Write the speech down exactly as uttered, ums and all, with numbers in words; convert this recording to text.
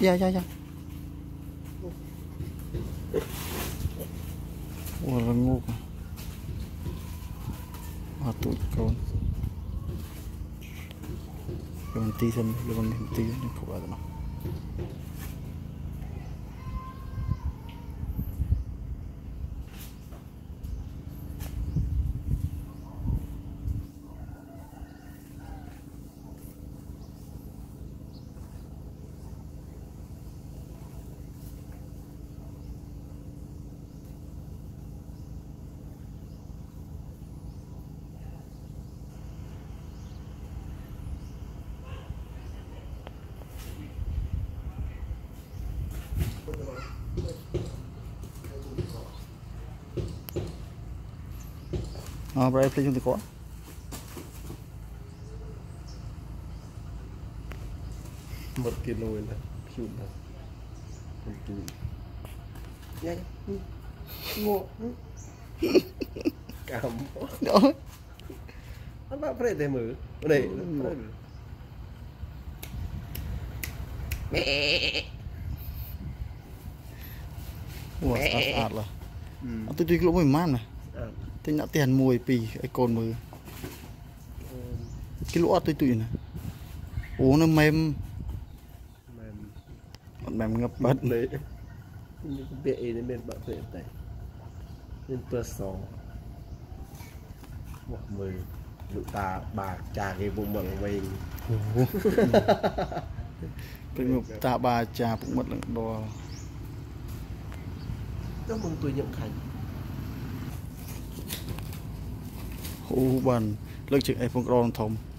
dạ dạ dạ ủa là ngu à tụi con Lewan tí xem lewan tí nó phục ở đó à bây giờ chúng ta có một kilo là chịu nào một kilo nhanh ngộ cảm đó anh bạn phải để mở đây ủa sạt sạt là tôi tuy lúc mới mát này tôi nhặt tiền mùi pì cái cồn mừ cái lỗ tôi tụi này uống nó mềm còn mềm ngập bật đấy bệ nên bên bạn bệ này nên tua sò một mười lụ ta bà trà cái bụng bằng mình cái ngục ta bà trà cũng mất lặng đo nó mong tôi nhận thành hú bần lực trực ai phong ron thông